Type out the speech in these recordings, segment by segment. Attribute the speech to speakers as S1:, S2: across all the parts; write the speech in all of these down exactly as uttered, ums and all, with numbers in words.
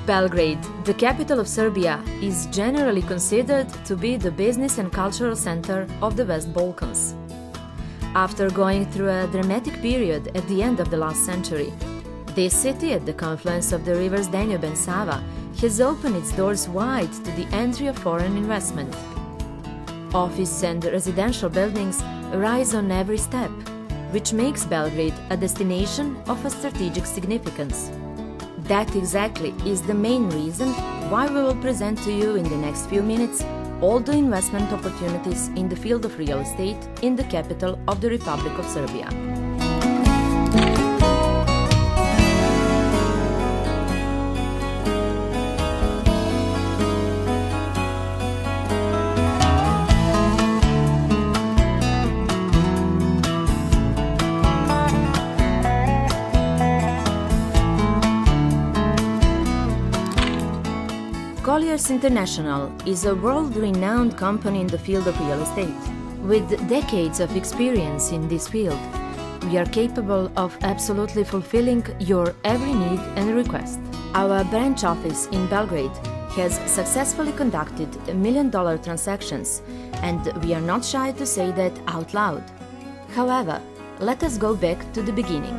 S1: Belgrade, the capital of Serbia, is generally considered to be the business and cultural center of the West Balkans. After going through a dramatic period at the end of the last century, this city, at the confluence of the rivers Danube and Sava, has opened its doors wide to the entry of foreign investment. Office and residential buildings rise on every step, which makes Belgrade a destination of a strategic significance. That exactly is the main reason why we will present to you in the next few minutes all the investment opportunities in the field of real estate in the capital of the Republic of Serbia. Colliers International is a world-renowned company in the field of real estate. With decades of experience in this field, we are capable of absolutely fulfilling your every need and request. Our branch office in Belgrade has successfully conducted million-dollar transactions, and we are not shy to say that out loud. However, let us go back to the beginning.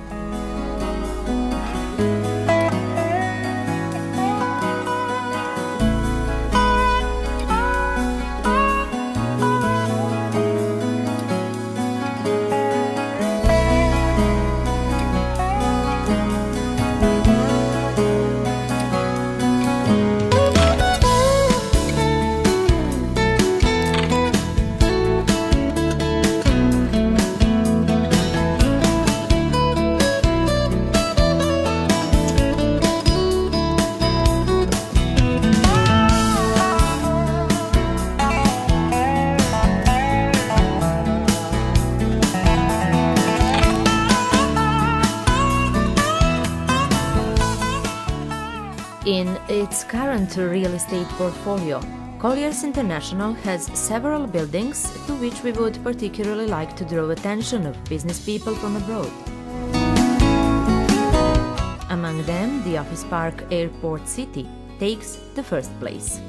S1: In its current real estate portfolio, Colliers International has several buildings to which we would particularly like to draw attention of business people from abroad. Among them, the office park Airport City takes the first place.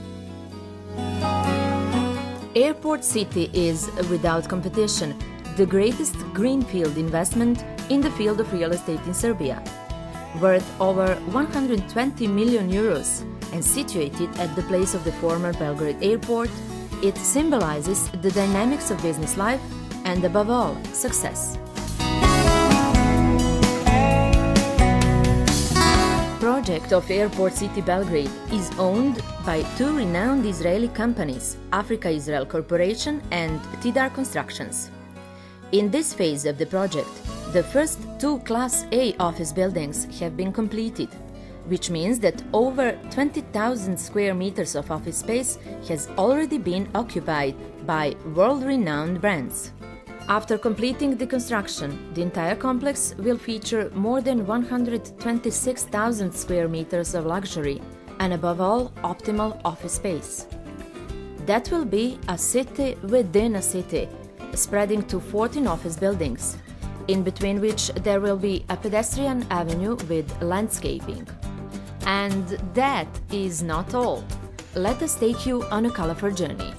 S1: Airport City is, without competition, the greatest greenfield investment in the field of real estate in Serbia. Worth over one hundred twenty million euros and situated at the place of the former Belgrade airport, it symbolizes the dynamics of business life and, above all, success. Project of Airport City Belgrade is owned by two renowned Israeli companies, Africa Israel Corporation and Tidar Constructions. In this phase of the project, the first two Class A office buildings have been completed, which means that over twenty thousand square meters of office space has already been occupied by world-renowned brands. After completing the construction, the entire complex will feature more than one hundred twenty-six thousand square meters of luxury and, above all, optimal office space. That will be a city within a city, spreading to fourteen office buildings, in between which there will be a pedestrian avenue with landscaping. And that is not all. Let us take you on a colorful journey.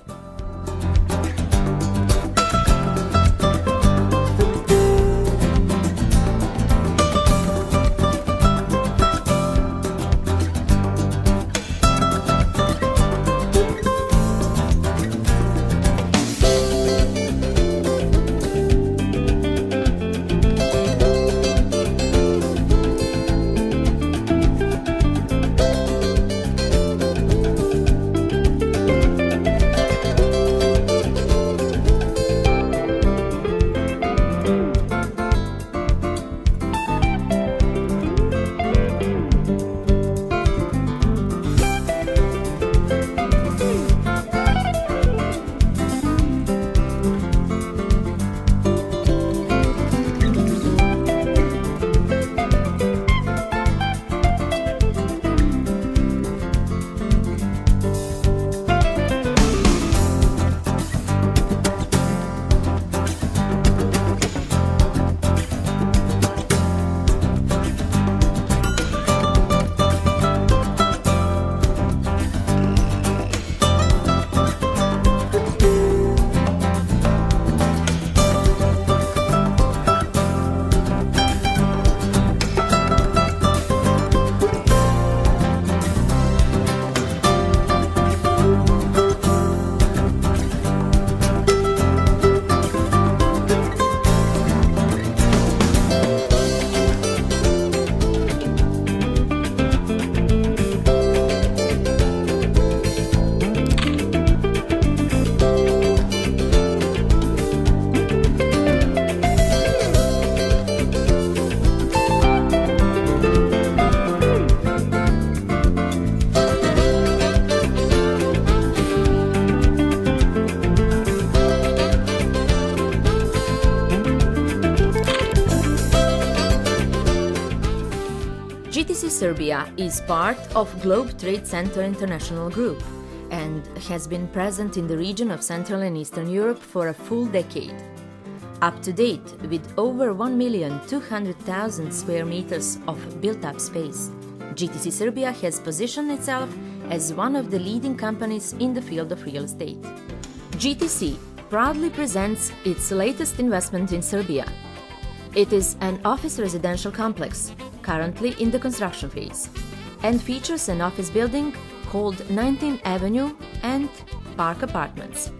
S1: Serbia is part of Globe Trade Center International Group and has been present in the region of Central and Eastern Europe for a full decade. Up to date, with over one million two hundred thousand square meters of built-up space, G T C Serbia has positioned itself as one of the leading companies in the field of real estate. G T C proudly presents its latest investment in Serbia. It is an office residential complex, currently in the construction phase, and features an office building called nineteenth Avenue and Park Apartments.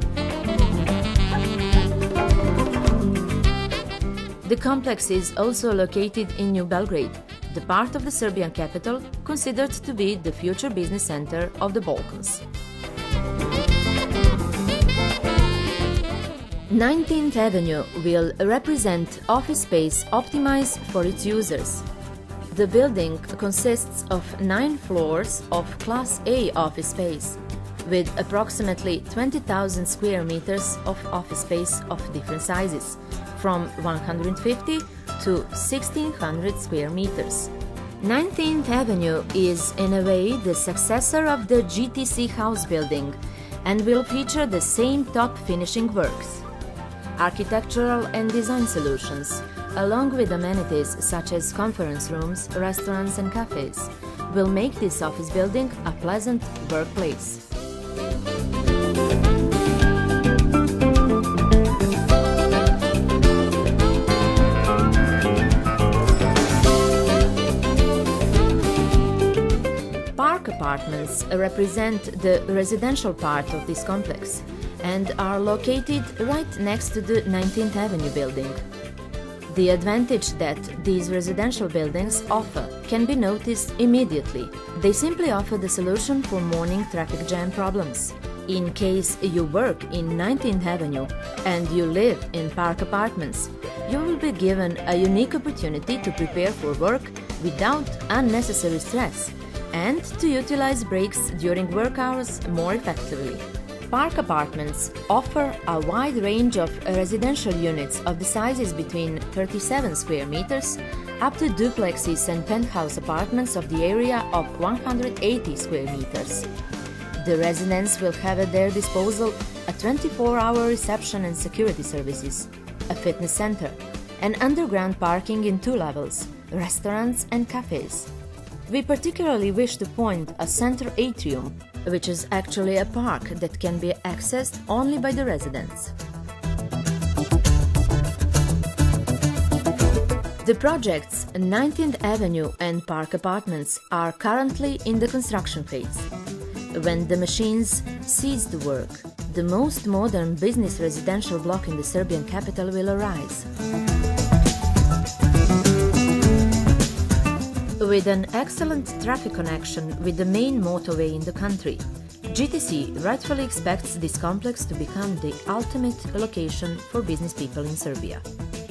S1: The complex is also located in New Belgrade, the part of the Serbian capital considered to be the future business center of the Balkans. nineteenth Avenue will represent office space optimized for its users. The building consists of nine floors of Class A office space, with approximately twenty thousand square meters of office space of different sizes, from one hundred fifty to sixteen hundred square meters. nineteenth Avenue is, in a way, the successor of the G T C house building and will feature the same top finishing works. Architectural and design solutions, along with amenities such as conference rooms, restaurants and cafes, will make this office building a pleasant workplace. Park Apartments represent the residential part of this complex and are located right next to the nineteenth Avenue building. The advantage that these residential buildings offer can be noticed immediately. They simply offer the solution for morning traffic jam problems. In case you work in nineteenth Avenue and you live in Park Apartments, you will be given a unique opportunity to prepare for work without unnecessary stress and to utilize breaks during work hours more effectively. Park Apartments offer a wide range of residential units of the sizes between thirty-seven square meters up to duplexes and penthouse apartments of the area of one hundred eighty square meters. The residents will have at their disposal a twenty-four hour reception and security services, a fitness center, and underground parking in two levels, restaurants and cafes. We particularly wish to point a center atrium, which is actually a park that can be accessed only by the residents. The projects nineteenth Avenue and Park Apartments are currently in the construction phase. When the machines cease to work, the most modern business residential block in the Serbian capital will arise. With an excellent traffic connection with the main motorway in the country, G T C rightfully expects this complex to become the ultimate location for business people in Serbia.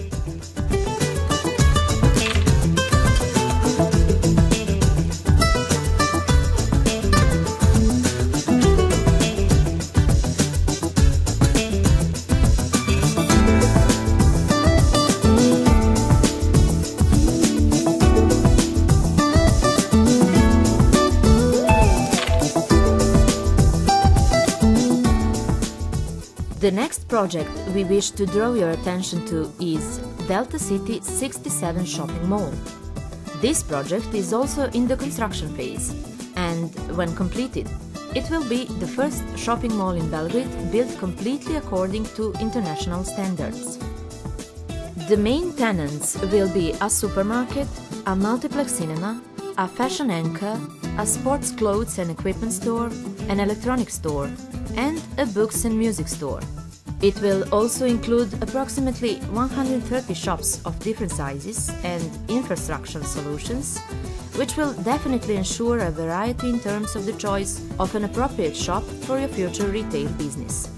S1: The next project we wish to draw your attention to is Delta City sixty-seven Shopping Mall. This project is also in the construction phase, and when completed, it will be the first shopping mall in Belgrade built completely according to international standards. The main tenants will be a supermarket, a multiplex cinema, a fashion anchor, a sports clothes and equipment store, an electronics store, and a books and music store. It will also include approximately one hundred thirty shops of different sizes and infrastructure solutions, which will definitely ensure a variety in terms of the choice of an appropriate shop for your future retail business.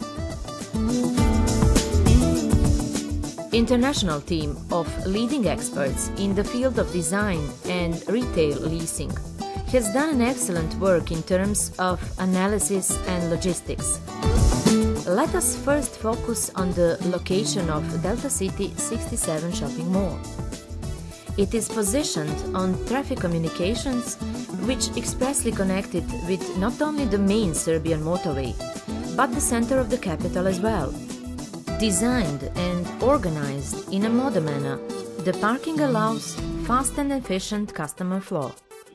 S1: International team of leading experts in the field of design and retail leasing has done an excellent work in terms of analysis and logistics. Let us first focus on the location of Delta City sixty-seven Shopping Mall. It is positioned on traffic communications, which expressly connected with not only the main Serbian motorway, but the center of the capital as well. Designed and organized in a modern manner, the parking allows fast and efficient customer flow.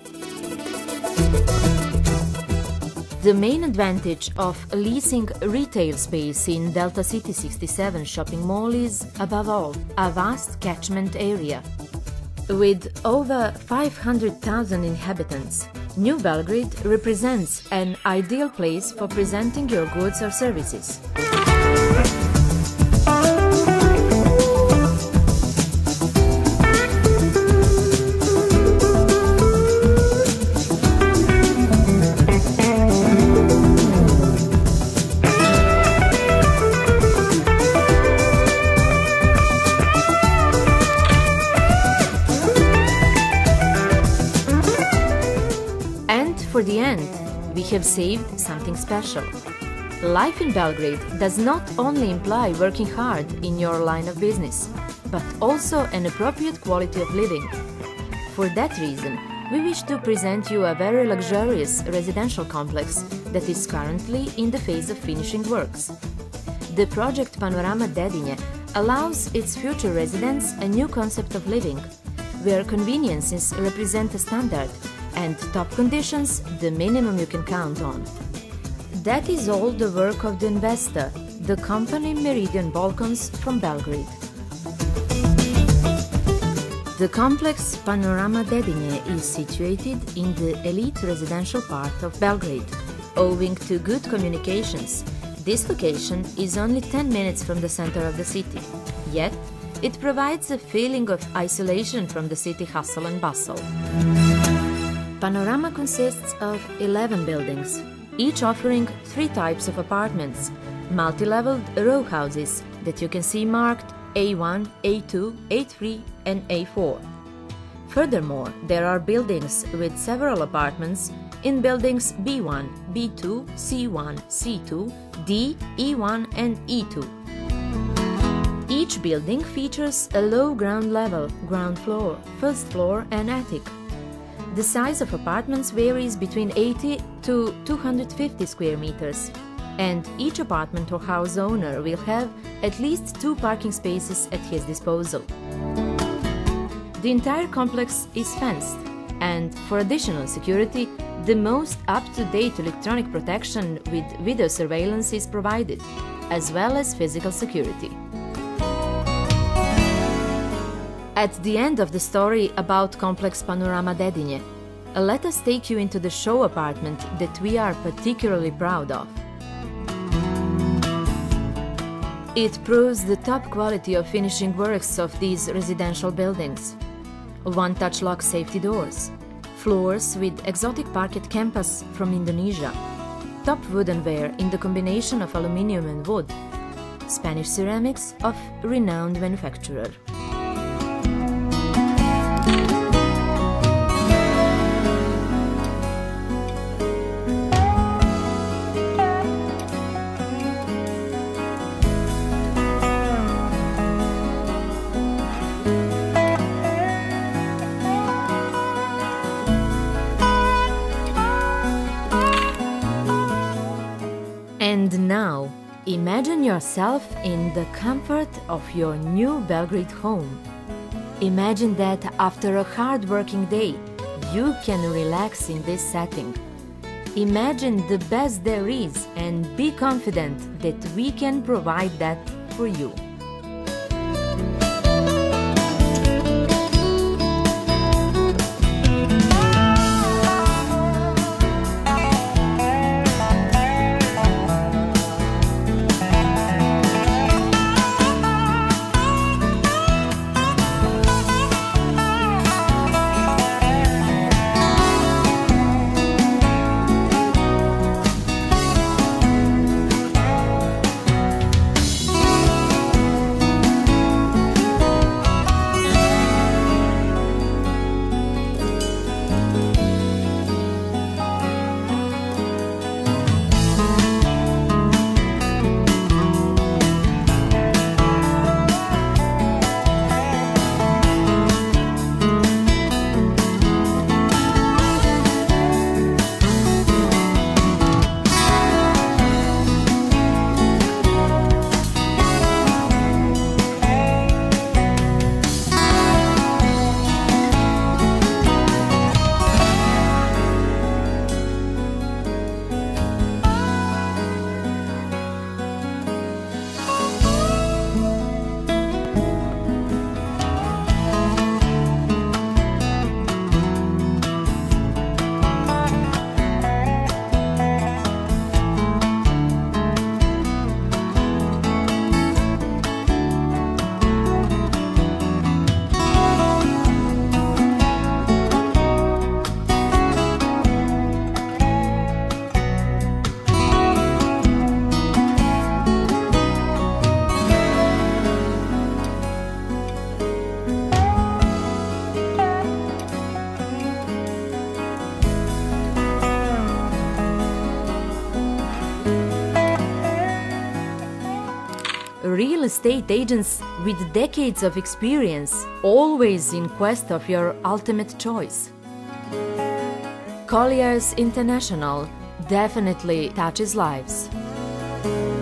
S1: The main advantage of leasing retail space in Delta City sixty-seven shopping mall is, above all, a vast catchment area. With over five hundred thousand inhabitants, New Belgrade represents an ideal place for presenting your goods or services. For the end, we have saved something special. Life in Belgrade does not only imply working hard in your line of business, but also an appropriate quality of living. For that reason, we wish to present you a very luxurious residential complex that is currently in the phase of finishing works. The project Panorama Dedinje allows its future residents a new concept of living, where conveniences represent a standard and top conditions the minimum you can count on. That is all the work of the investor, the company Meridian Balkans from Belgrade. The complex Panorama Dedinje is situated in the elite residential part of Belgrade. Owing to good communications, this location is only ten minutes from the center of the city, yet it provides a feeling of isolation from the city hustle and bustle. Panorama consists of eleven buildings, each offering three types of apartments, multi-leveled row houses that you can see marked A one, A two, A three and A four. Furthermore, there are buildings with several apartments in buildings B one, B two, C one, C two, D, E one and E two. Each building features a low ground level, ground floor, first floor and attic. The size of apartments varies between eighty to two hundred fifty square meters, and each apartment or house owner will have at least two parking spaces at his disposal. The entire complex is fenced, and for additional security, the most up-to-date electronic protection with video surveillance is provided, as well as physical security. At the end of the story about complex Panorama Dedinje, let us take you into the show apartment that we are particularly proud of. It proves the top quality of finishing works of these residential buildings. One-touch lock safety doors, floors with exotic parquet canvas from Indonesia, top woodenware in the combination of aluminium and wood, Spanish ceramics of renowned manufacturer. And now, imagine yourself in the comfort of your new Belgrade home. Imagine that after a hard working day, you can relax in this setting. Imagine the best there is and be confident that we can provide that for you. real estate agents with decades of experience, always in quest of your ultimate choice. Colliers International definitely touches lives.